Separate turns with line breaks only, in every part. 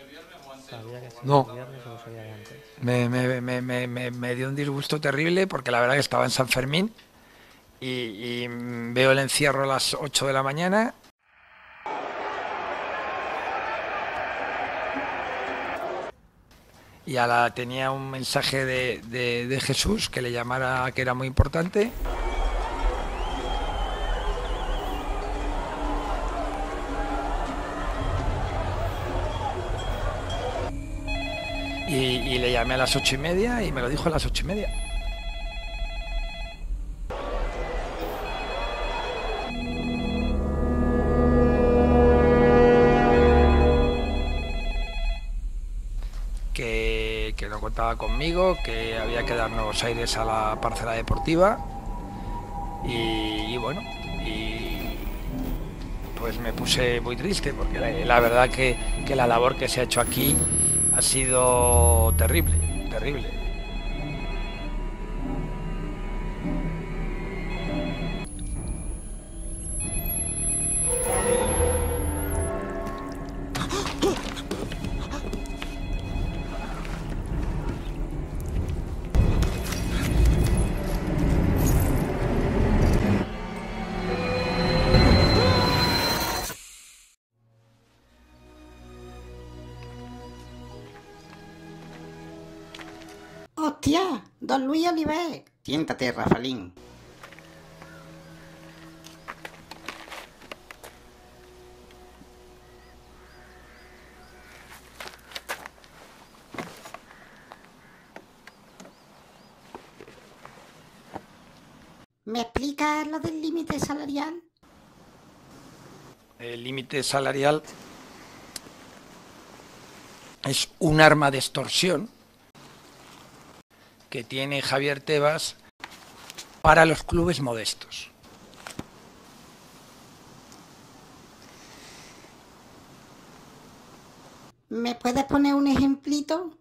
Sabía que sería
No,
el viernes o lo sabía de antes.
me dio un disgusto terrible porque la verdad que estaba en San Fermín y veo el encierro a las 8 de la mañana y tenía un mensaje de Jesús que le llamara, que era muy importante. Y le llamé a las 8:30 y me lo dijo a las 8:30. Que no contaba conmigo, que había que dar nuevos aires a la parcela deportiva y bueno, y pues me puse muy triste porque la verdad que la labor que se ha hecho aquí ha sido terrible, terrible.
¡Hostia! Don Luis Oliver. Siéntate, Rafalín. ¿Me explicas lo del límite salarial?
El límite salarial es un arma de extorsión que tiene Javier Tebas para los clubes modestos.
¿Me puedes poner un ejemplito?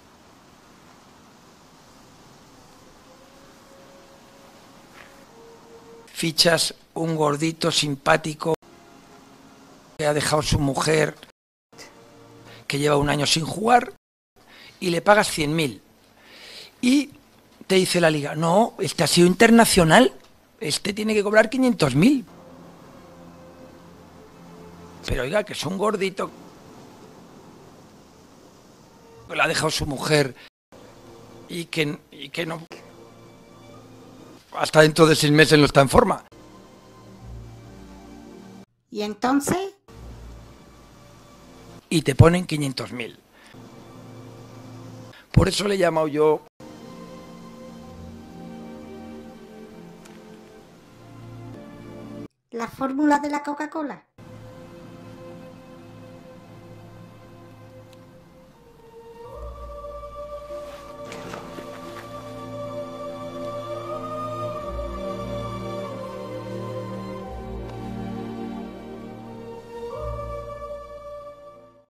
Fichas un gordito simpático que ha dejado su mujer, que lleva un año sin jugar, y le pagas 100.000. Y te dice la liga, no, este ha sido internacional, este tiene que cobrar 500.000. Pero oiga, que es un gordito que le ha dejado su mujer y que no, hasta dentro de 6 meses no está en forma.
¿Y entonces?
Y te ponen 500.000. Por eso le he llamado yo
¿La fórmula de la Coca-Cola?